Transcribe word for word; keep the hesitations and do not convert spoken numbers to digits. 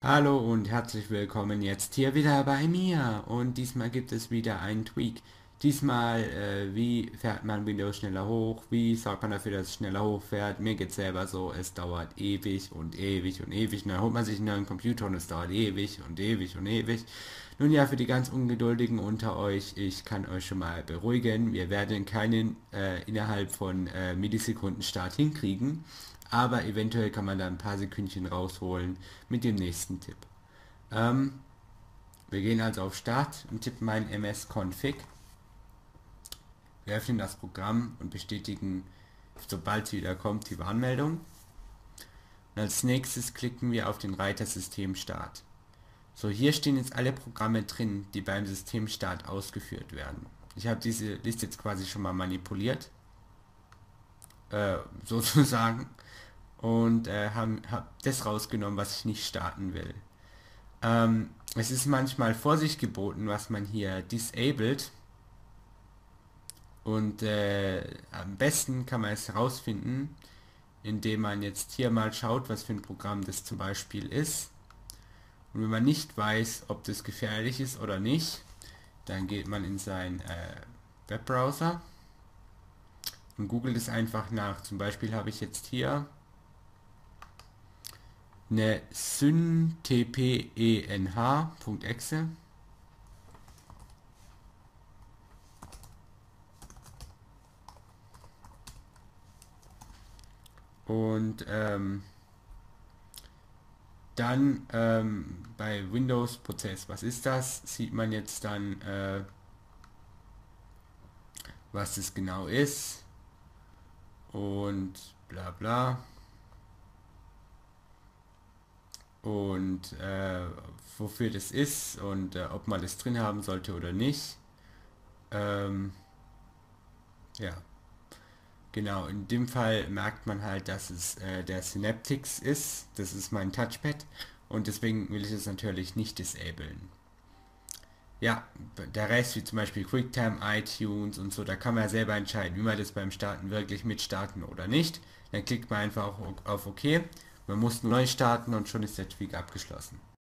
Hallo und herzlich willkommen jetzt hier wieder bei mir und diesmal gibt es wieder einen Tweak. Diesmal, äh, wie fährt man Windows schneller hoch, wie sorgt man dafür, dass es schneller hochfährt. Mir geht selber so, es dauert ewig und ewig und ewig und dann holt man sich einen neuen Computer und es dauert ewig und ewig und ewig. Nun ja, für die ganz Ungeduldigen unter euch, ich kann euch schon mal beruhigen, wir werden keinen äh, innerhalb von äh, Millisekunden Start hinkriegen, aber eventuell kann man da ein paar Sekündchen rausholen mit dem nächsten Tipp. Ähm, Wir gehen also auf Start und tippen ein ms-config. Wir öffnen das Programm und bestätigen, sobald sie wieder kommt, die Warnmeldung. Und als nächstes klicken wir auf den Reiter Systemstart. So, hier stehen jetzt alle Programme drin, die beim Systemstart ausgeführt werden. Ich habe diese Liste jetzt quasi schon mal manipuliert, äh, sozusagen, und äh, habe hab das rausgenommen, was ich nicht starten will. Ähm, es ist manchmal Vorsicht geboten, was man hier disabled, und äh, am besten kann man es herausfinden, indem man jetzt hier mal schaut, was für ein Programm das zum Beispiel ist. Und wenn man nicht weiß, ob das gefährlich ist oder nicht, dann geht man in seinen äh, Webbrowser und googelt es einfach nach. Zum Beispiel habe ich jetzt hier eine syntpenh.exe und ähm, dann ähm, bei Windows Prozess, was ist das? Sieht man jetzt dann, äh, was es genau ist und bla bla und äh, wofür das ist und äh, ob man das drin haben sollte oder nicht. Ähm, ja, genau. In dem Fall merkt man halt, dass es äh, der Synaptics ist. Das ist mein Touchpad und deswegen will ich es natürlich nicht disablen. Ja, der Rest, wie zum Beispiel QuickTime, iTunes und so, da kann man ja selber entscheiden, wie man das beim Starten wirklich mitstarten oder nicht. Dann klickt man einfach auf OK. Man muss neu starten und schon ist der Tweak abgeschlossen.